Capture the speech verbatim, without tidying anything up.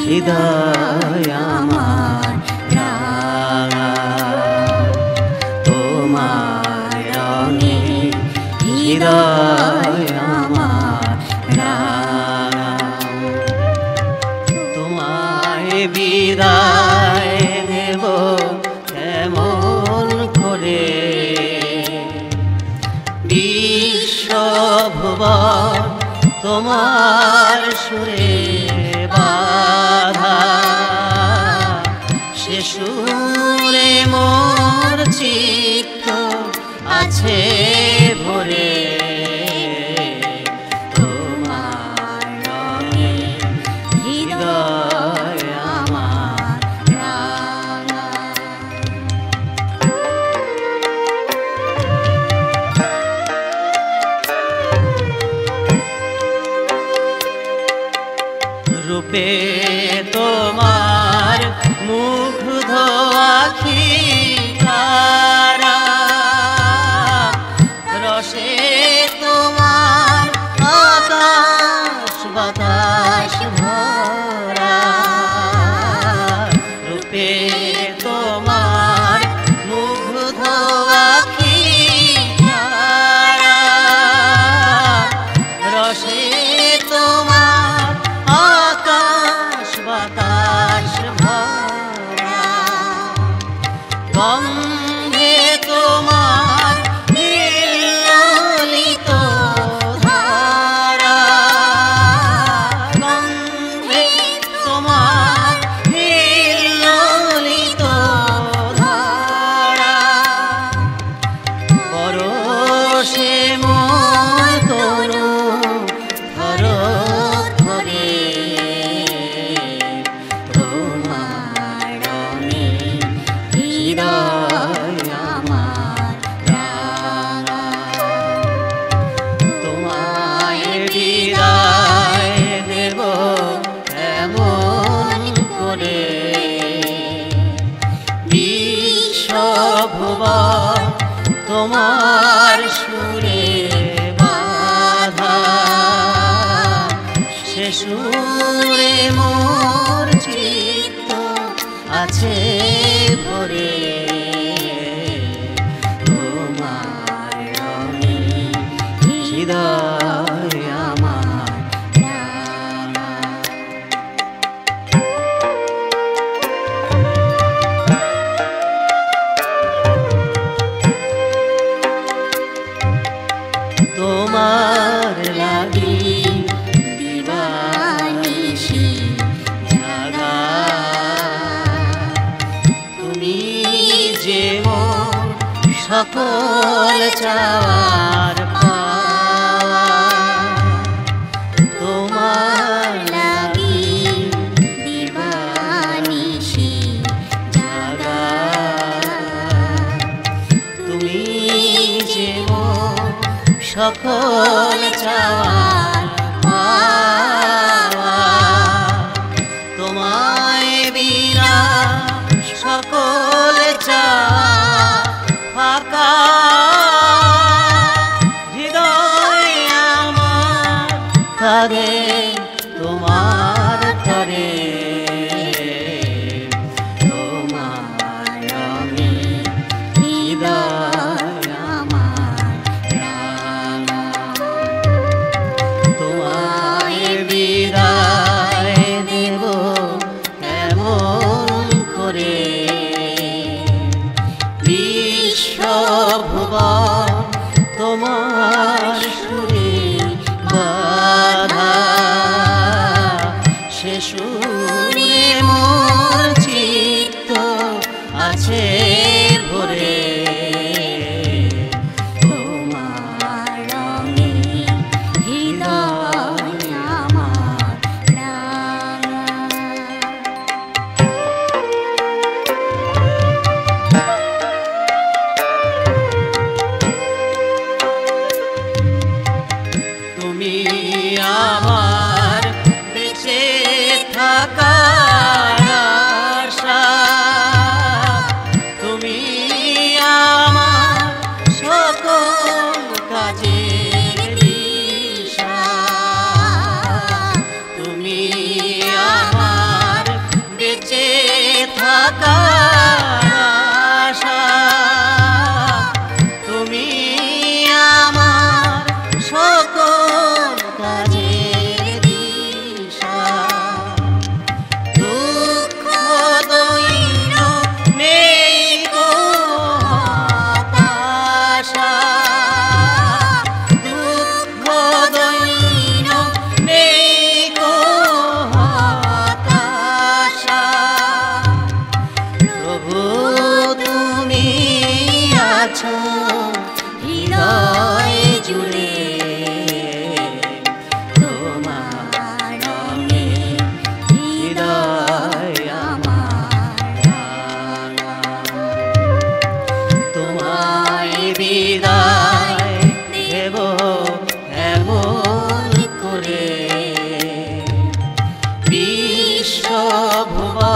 হৃদয় আমার রাঙা তোমার রঙে হৃদয় আমার রাঙা তোমায় বিদায় দেব কেমন করে বিশ্বভুবন তোমার সুরে বাধা সে সুরে মোর চিত্ত আছে ভরে তোমার রঙে হৃদয় আমার রাঙা রূপে তোমার মুগ্ধ আখি তারা রসে তোমার আকাশ বাতাস ভরা রূপে তোমার মুগ্ধ আখি তারা রসে তোমার আকাশ বাতাস ভরা গন্ধে তোমার ললিত ধারা গন্ধে তোমার ললিত ধারা পরশে মোর তনু ধর ধরে তোমার রঙে হৃদয় আমার রাঙা তোমায় বিদায় দেব এমন করে বিশ্বভুবন তোমার সুরে বাধা সে সুরে মোর চিত্ত আছে ভরে তোমার রঙে হৃদয় আমার রাঙা তোমার লাগি দিবানিশি জাগা তুমি যে মোর সকল চাওয়ার পাওয়া তোমার লাগি দিবানিশি জাগা তুমি যে মোর সকল চাওয়ার পাওয়া তোমায় বিনা সকল চাওয়া ফাঁকা হৃদয় আমার কাঁদে তোমার তরে তোমার রঙে হৃদয় আমার রাঙা তোমায় বিদায় দেব কেমন করে বিশ্বভুবন তোমার সুরে বাধা সে সুরে মোর চিত্ত আছে ভরে তোমার রঙে হৃদয় আমার রাঙা তুমি আমার বেঁচে থাকার আশা তুমি বিশ্বভুবন